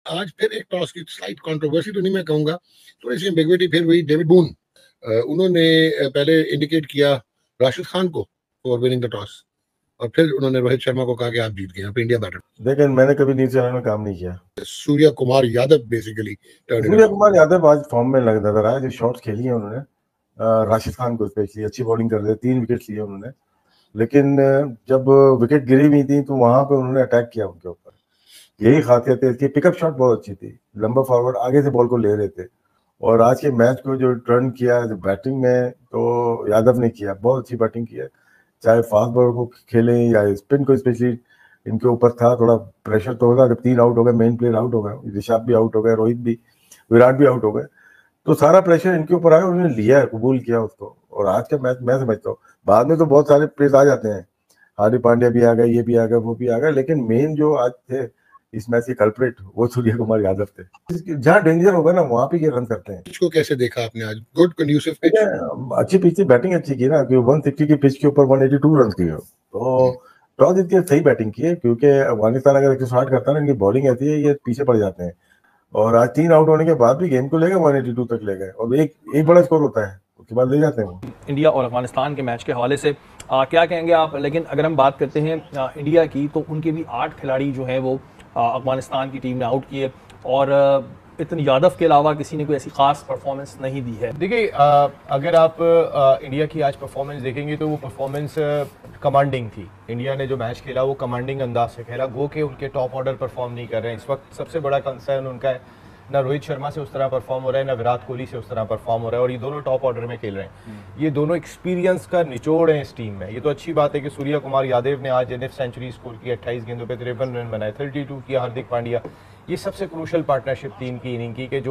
आज फिर एक टॉस की स्लाइट कंट्रोवर्सी तो नहीं मैं कहूंगा, थोड़ी सी एम्बिग्विटी फिर हुई। डेविड बून उन्होंने पहले इंडिकेट किया राशिद खान को फॉर विनिंग द टॉस, और फिर उन्होंने रोहित शर्मा को कहा कि आप जीत गए, आप इंडिया बैटर। लेकिन मैंने कभी न्यूज चैनल में काम नहीं किया। सूर्या कुमार यादव बेसिकली, सूर्या कुमार यादव आज फॉर्म में लग रहा है, जो शॉट्स खेली है उन्होंने राशिद खान को स्पेशली अच्छी बॉलिंग कर रहे, 3 विकेट लिए उन्होंने। लेकिन जब विकेट गिरी हुई थी तो वहां पे उन्होंने अटैक किया उनके ऊपर, यही खासियत है इसकी। पिकअप शॉट बहुत अच्छी थी, लंबा फॉरवर्ड आगे से बॉल को ले रहे थे। और आज के मैच को जो टर्न किया जो बैटिंग में, तो यादव ने किया, बहुत अच्छी बैटिंग की है। चाहे फास्ट बॉलर को खेलें या स्पिन को, स्पेशली इनके ऊपर था थोड़ा प्रेशर तो होगा। जब 3 आउट हो गए, मेन प्लेयर आउट हो गए, ऋषभ भी आउट हो गए, रोहित भी, विराट भी आउट हो गए, तो सारा प्रेशर इनके ऊपर आया, उन्होंने लिया, कबूल किया उसको। और आज का मैच मैं समझता हूँ, बाद में तो बहुत सारे प्लेयर्स आ जाते हैं, हार्दिक पांड्या भी आ गए, ये भी आ गए, वो भी आ गए, लेकिन मेन जो आज थे इस मैच के कल्प्रिट वो सूर्य कुमार यादव थे। जहाँ डेंजर होगा ना वहां पे ये रन करते हैं। पिच को कैसे देखा आपने आज? गुड कंड्यूसिव पिच, अच्छी पिच, बैटिंग अच्छी की ना, 160 की पिच के ऊपर 182 रन किए, तो टॉस जीत के सही बैटिंग की है। क्योंकि अफगानिस्तान अगर 160 करता है ना, इनकी बॉलिंग ऐसी है, ये पीछे पड़ जाते हैं। और आज 3 आउट होने के बाद भी गेम को ले गए, 182 तक ले गए, और एक बड़ा स्कोर होता है, उसके बाद ले जाते हैं वो। इंडिया और अफगानिस्तान के मैच के हवाले से क्या कहेंगे आप? लेकिन अगर हम बात करते हैं इंडिया की, तो उनके भी 8 खिलाड़ी जो हैं वो अफगानिस्तान की टीम ने आउट किए, और इतने यादव के अलावा किसी ने कोई ऐसी खास परफॉर्मेंस नहीं दी है। देखिए, अगर आप इंडिया की आज परफॉर्मेंस देखेंगे तो वो परफॉर्मेंस कमांडिंग थी। इंडिया ने जो मैच खेला वो कमांडिंग अंदाज से खेला, गो के उनके टॉप ऑर्डर परफॉर्म नहीं कर रहे हैं। इस वक्त सबसे बड़ा कंसर्न उनका है, ना रोहित शर्मा से उस तरह परफॉर्म हो रहा है, ना विराट कोहली से उस तरह परफॉर्म हो रहा है, और ये दोनों टॉप ऑर्डर में खेल रहे हैं। ये दोनों एक्सपीरियंस का निचोड़ है इस टीम में। ये तो अच्छी बात है कि सूर्य कुमार यादव ने आज NF सेंचुरी स्कोर की, 28 गेंदों पे 53 रन बनाए, 32 किया हार्दिक पांड्या। ये सबसे क्रूशल पार्टनरशिप टीम की इनिंग की कि जो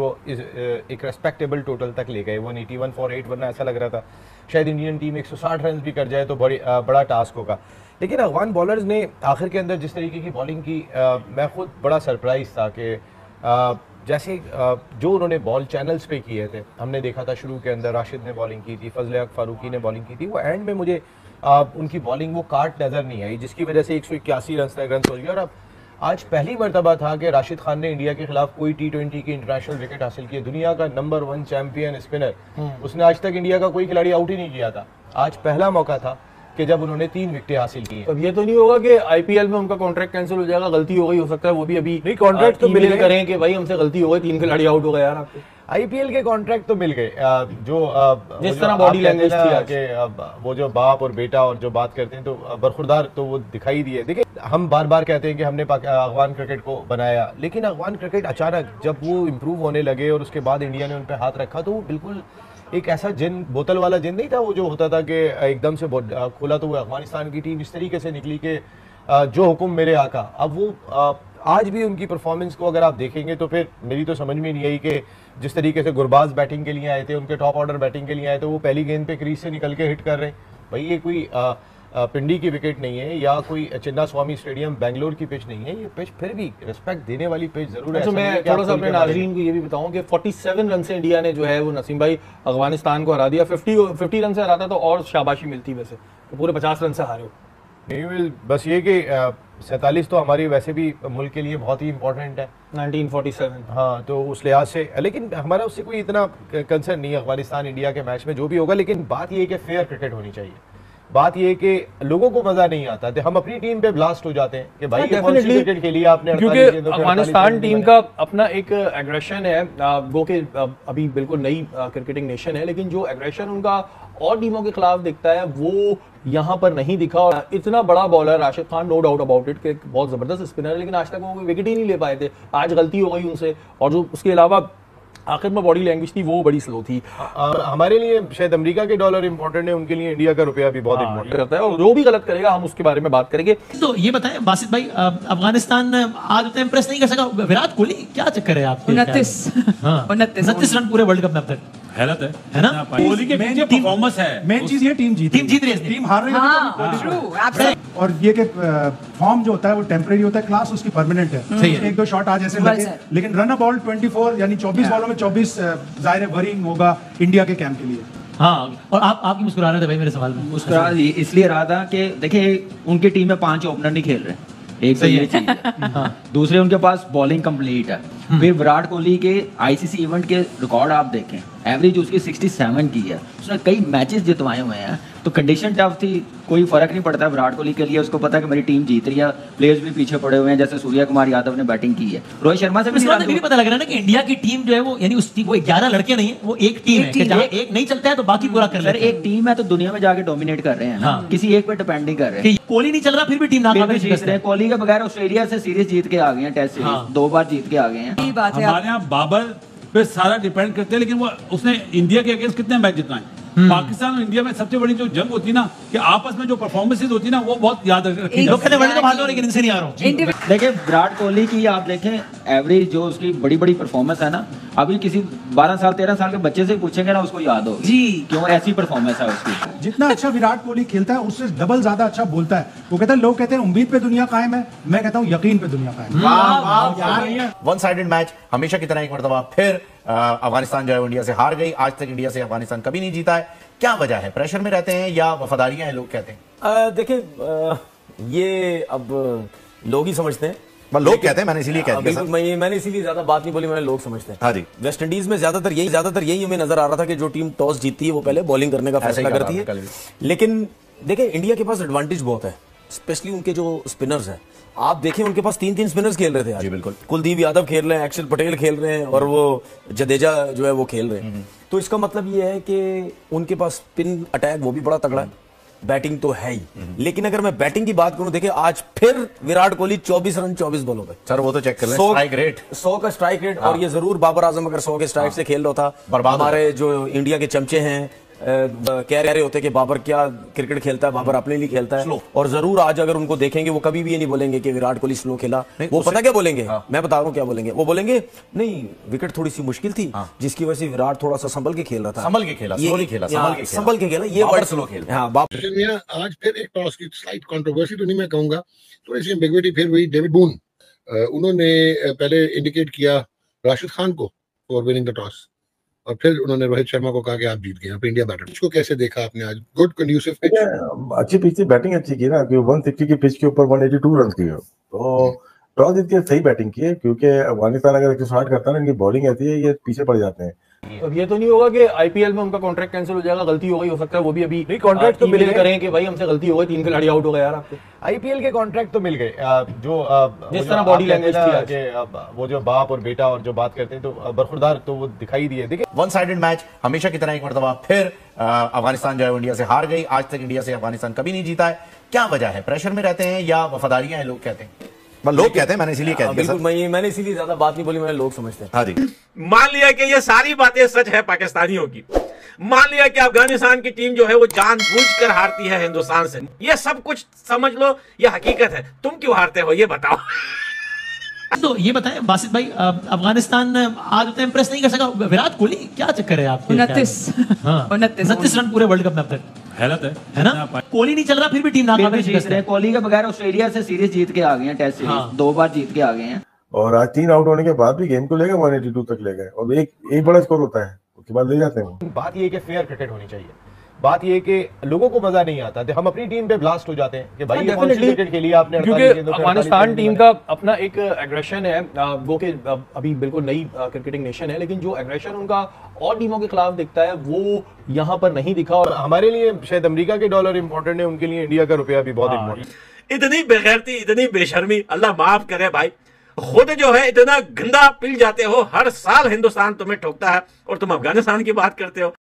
एक रेस्पेक्टेबल टोटल तक ले गए, 181 फॉर 8, वरना ऐसा लग रहा था शायद इंडियन टीम 160 रन भी कर जाए तो बड़ा टास्क होगा। लेकिन अफगान बॉलर्स ने आखिर के अंदर जिस तरीके की बॉलिंग की, मैं खुद बड़ा सरप्राइज था कि जैसे जो उन्होंने बॉल चैनल्स पे किए थे, हमने देखा था शुरू के अंदर राशिद ने बॉलिंग की थी, फजल हक फारूकी ने बॉलिंग की थी, वो एंड में मुझे उनकी बॉलिंग वो काट नज़र नहीं आई, जिसकी वजह से 181 रन तक रन हो गया। और अब आज पहली मरतबा था कि राशिद खान ने इंडिया के खिलाफ कोई T20 की इंटरनेशनल विकेट हासिल की है। दुनिया का नंबर 1 चैंपियन स्पिनर, उसने आज तक इंडिया का कोई खिलाड़ी आउट ही नहीं किया था। आज पहला मौका था कि जब उन्होंने 3 विकेटें हासिल की। अब ये तो नहीं होगा कि IPL में उनका कॉन्ट्रैक्ट कैंसिल हो जाएगा, गलती हो गई, हो सकता है वो भी अभी नहीं, कॉन्ट्रैक्ट तो मिल करें कि भाई हमसे गलती हो गई, 3 खिलाड़ी आउट हो गए यार आपके। IPL के कॉन्ट्रैक्ट तो मिल गए, जो जिस तरह बॉडी लैंग्वेज थी कि वो जो बाप और बेटा और जो बात करते हैं तो बरखुरदार तो वो दिखाई दिए। देखिए, हम बार बार कहते हैं कि हमने अफगान क्रिकेट को बनाया, लेकिन अफगान क्रिकेट अचानक जब वो इम्प्रूव होने लगे और उसके बाद इंडिया ने उन पर हाथ रखा, तो वो बिल्कुल एक ऐसा जिन, बोतल वाला जिन नहीं था वो, जो होता था कि एकदम से खोला तो वो अफगानिस्तान की टीम इस तरीके से निकली कि जो हुक्म मेरे आका। अब वो आज भी उनकी परफॉर्मेंस को अगर आप देखेंगे तो फिर मेरी तो समझ में नहीं आई कि जिस तरीके से गुरबाज बैटिंग के लिए आए थे, उनके टॉप ऑर्डर बैटिंग के लिए आए थे, वो पहली गेंद पे क्रीज से निकल के हिट कर रहे हैं। भाई ये कोई पिंडी की विकेट नहीं है या कोई चिन्ना स्वामी स्टेडियम बेंगलोर की पिच नहीं है, ये पिच फिर भी रिस्पेक्ट देने वाली पिच जरूर है। तो मैं थोड़ा सा अपने नाज़रीन को ये भी बताऊं कि 47 रन से इंडिया ने जो है वो नसीम भाई अफगानिस्तान को हरा दिया। 50 रन से हराता तो और शाबाशी मिलती, वैसे तो पूरे 50 रन से हारे हो। नहीं, बस ये कि 47 तो हमारी वैसे भी मुल्क के लिए बहुत ही इंपॉर्टेंट है, 1947। हाँ, तो उस लिहाज से, लेकिन हमारा उससे कोई इतना कंसर्न नहीं है अफगानिस्तान इंडिया के मैच में जो भी होगा। लेकिन बात ये है कि फेयर क्रिकेट होनी चाहिए। बात ये है कि लोगों को मजा नहीं आता, तो हम अपनी टीम पे ब्लास्ट हो जाते हैं कि भाई क्रिकेट खेली आपने, क्योंकि अफगानिस्तान टीम का अपना एक एग्रेशन है, गो के अभी बिल्कुल नई क्रिकेटिंग नेशन है, लेकिन जो एग्रेशन उनका और टीमों के खिलाफ दिखता है वो यहाँ पर नहीं दिखा। और इतना बड़ा bowler Rashid Khan, no doubt about it, कि बहुत जबरदस्त स्पिनर है, लेकिन आज तक वो विकेट ही नहीं ले पाए थे। आज गलती हो गई उनसे, और जो उसके अलावा आखिर में बॉडी लैंग्वेज थी वो बड़ी स्लो थी। हमारे लिए शायद अमेरिका के डॉलर इंपॉर्टेंट है, उनके लिए इंडिया का रुपया भी बहुत इंपॉर्टेंट करता है, और जो भी गलत करेगा हम उसके बारे में बात करेंगे। तो ये बताएं बासित भाई, अफगानिस्तान आज उतना इंप्रेस नहीं कर सका, विराट कोहली क्या चक्कर है आपके? 29 रन पूरे वर्ल्ड कप में अब तक, हैरत है ना? कोहली के मेन परफॉर्मेंस है, मेन चीज ये टीम जीत रही है, टीम हार रही है। और ये के फॉर्म जो होता है वो टेम्परेरी होता है, क्लास उसकी परमानेंट है। एक दो शॉट आज ऐसे लगे, लेकिन रन बॉल 24 यानी 24 बॉलों में 24 जाहिर है वरीइंग होगा इंडिया के कैंप के लिए। हाँ, और आप मुस्कुरा रहे थे भाई मेरे सवाल में। मुस्कुरा इसलिए रहा था कि देखिए उनकी टीम में 5 ओपनर नहीं खेल रहे, एक तो ये चीज है। दूसरे उनके पास बॉलिंग कंप्लीट है, फिर विराट कोहली के आईसीसी इवेंट के रिकॉर्ड आप देखें, एवरेज उसकी 67 की है, उसने कई मैचेस जितवाए हुए हैं। तो कंडीशन टफ थी, कोई फर्क नहीं पड़ता विराट कोहली के लिए, उसको पता है कि मेरी टीम जीत रही है, प्लेयर्स भी पीछे पड़े हुए हैं, जैसे सूर्या कुमार यादव ने बैटिंग की है, रोहित शर्मा से भी पता लग रहा है ना कि इंडिया की टीम जो है वो यानी उस वो 11 लड़के नहीं है, वो एक टीम है, जहां एक नहीं चलता है तो बाकी पूरा कर लेते हैं। एक टीम है तो दुनिया में जाके डोमिनेट कर रहे हैं ना, किसी एक पे डिपेंड नहीं कर रहे हैं। कोहली नहीं चल रहा फिर भी टीम नाकाम जीत रहे हैं। कोहली के बगैर ऑस्ट्रेलिया से सीरीज जीत के आ गए हैं, टेस्ट सीरीज 2 बार जीत के आ गए हैं। हमारे यहाँ बाबर पे सारा डिपेंड करते हैं, लेकिन वो उसने इंडिया के अगेंस्ट कितने मैच जितवाए। पाकिस्तान और इंडिया में सबसे बड़ी जो जंग होती है ना, कि आपस में जो परफॉर्मेंसेज होती है ना, वो बहुत याद रखी लोग कहते हैं वर्ल्ड कप हार लो लेकिन इनसे नहीं आ रहा हूं। देखिए विराट कोहली की आप देखें एवरेज जो उसकी बड़ी बड़ी परफॉर्मेंस है ना, अभी किसी 12 साल 13 साल के बच्चे से पूछेंगे ना, उसको याद होगी जी, क्यों ऐसी परफॉर्मेंस है उसकी। जितना अच्छा विराट कोहली खेलता है उससे डबल ज्यादा अच्छा बोलता है। वो कहता है, लोग कहते हैं उम्मीद पे दुनिया कायम है, मैं कहता हूँ यकीन पे दुनिया कायम है। वन साइडेड मैच हमेशा की तरह एक मरतबा फिर अफगानिस्तान जो है इंडिया से हार गई। आज तक इंडिया से अफगानिस्तान कभी नहीं जीता है। क्या वजह है? प्रेशर में रहते हैं या वफादारियां हैं, लोग कहते हैं। देखिए ये अब लोग ही समझते हैं, लोग कहते हैं, मैंने इसीलिए कह दिया सर। मैंने इसीलिए ज्यादा बात नहीं बोली, मैंने लोग समझते हैं। हाँ जी, वेस्ट इंडीज में ज्यादातर यही हमें नजर आ रहा था कि जो टीम टॉस जीतती है वो पहले बॉलिंग करने का फैसला करती है। लेकिन देखिए इंडिया के पास एडवांटेज बहुत है, स्पेशली उनके जो स्पिनर्स हैं। आप देखें उनके पास 3-3 स्पिनर्स खेल रहे थे आज। जी बिल्कुल। कुलदीप यादव खेल रहे हैं, अक्षर पटेल खेल रहे हैं और वो जडेजा जो है वो खेल रहे हैं। तो इसका मतलब ये है कि उनके पास स्पिन अटैक वो भी बड़ा तगड़ा है, बैटिंग तो है ही। लेकिन अगर मैं बैटिंग की बात करूं, देखिए आज फिर विराट कोहली 24 रन 24 बॉलों पे। सर वो तो चेक कर लें, स्ट्राइक रेट 100 का स्ट्राइक रेट। और ये जरूर बाबर आजम अगर 100 के स्ट्राइक से खेल रहा था, हमारे जो इंडिया के चमचे हैं कह रहे होते कि बाबर क्या क्रिकेट खेलता है, बाबर अपने लिए खेलता है। और जरूर आज अगर उनको देखेंगे वो कभी भी ये नहीं बोलेंगे कि विराट कोहली स्लो खेला। वो पता क्या बोलेंगे, मैं बता रहा हूँ क्या बोलेंगे। वो बोलेंगे नहीं विकेट थोड़ी सी मुश्किल थी, जिसकी वजह से विराट थोड़ा सा संभल के खेल रहा था, संभल के खेला, संभल के खेला, ये वर्ड स्लो खेला। हाँ आज फिर एक टॉस की स्लाइट कंट्रोवर्सी तो नहीं मैं कहूंगा, थोड़ी सी बिगविटी फिर हुई। डेविड बून उन्होंने पहले इंडिकेट किया राशिद खान को फॉर विनिंग द टॉस, और फिर उन्होंने रोहित शर्मा को कहा कि आप जीत गए। आप इंडिया बैटर इसको कैसे देखा आपने आज? गुड कंड्यूसिव पिच, अच्छी पिच थी, बैटिंग अच्छी की ना, क्योंकि 160 की पिच के ऊपर 182 रन किए। तो टॉस जीत के सही बैटिंग की है, क्योंकि अफगानिस्तान अगर 160 करता है ना, इनकी बॉलिंग ऐसी है, ये पीछे पड़ जाते हैं। अब ये तो नहीं होगा कि आईपीएल में उनका कॉन्ट्रैक्ट कैंसिल हो जाएगा, गलती हो गई, हो सकता है वो भी अभी कॉन्ट्रैक्ट तो मिल करें कि भाई हमसे गलती हो गई, 3 खिलाड़ी आउट हो गए यार आपके। आईपीएल के कॉन्ट्रैक्ट तो मिल गए, जो जिस तरह बॉडी लैंग्वेज थी वो जो बाप और बेटा और जो बात करते हैं तो बरखुरदार तो वो दिखाई दिए। देखिए वन साइडेड मैच हमेशा की तरह एक मरतबा फिर अफगानिस्तान जो है इंडिया से हार गई। आज तक इंडिया से अफगानिस्तान कभी नहीं जीता है। क्या वजह है? प्रेशर में रहते हैं या वफादारियां हैं, लोग कहते हैं। लोग कहते हैं, मैंने इसीलिए कह दिया सर। मैंने इसीलिए ज्यादा बात नहीं बोली, मैंने लोग समझते हैं। हाँ जी, मान लिया कि ये सारी बातें सच है पाकिस्तानियों की, मान लिया कि अफगानिस्तान की टीम जो है वो जानबूझकर हारती है हिंदुस्तान से, ये सब कुछ समझ लो, ये हकीकत है। तुम क्यों हारते हो ये बताओ। तो ये बताएं बासित भाई, अफगानिस्तान आज उतना इंप्रेस नहीं कर सका। विराट कोहली क्या चक्कर है आपके? 29 रन पूरे वर्ल्ड कप में अब तक, है ना? कोहली नहीं चल रहा फिर भी टीम नाकाम है। कोहली के बगैर ऑस्ट्रेलिया से सीरीज जीत के आ गए हैं, टेस्ट सीरीज 2 बार जीत के आ गए हैं। और आज 3 आउट होने के बाद भी गेम को लेकर 182 तक ले गए, और एक बड़ा स्कोर होता है उसके बाद ले जाते हैं। बात ये है कि फेयर क्रिकेट होनी चाहिए। बात ये कि लोगों को मजा नहीं आता, हम अपनी टीम पे ब्लास्ट हो जाते हैं कि भाई ये कौन सी क्रिकेट खेली आपने। क्योंकि अफगानिस्तान टीम का अपना एक एग्रेशन है, वो कि अभी बिल्कुल नई क्रिकेटिंग नेशन है, लेकिन जो एग्रेशन उनका और टीमों के खिलाफ दिखता है वो यहाँ पर नहीं दिखा। और हमारे लिए शायद अमेरिका के डॉलर इंपॉर्टेंट है, उनके लिए इंडिया का रुपया भी बहुत इंपॉर्टेंट। इतनी बेगैरती, इतनी बेशर्मी, अल्लाह माफ करे भाई। खुद जो है इतना गंदा पिल जाते हो, हर साल हिंदुस्तान तुम्हें ठोकता है और तुम अफगानिस्तान की बात करते हो।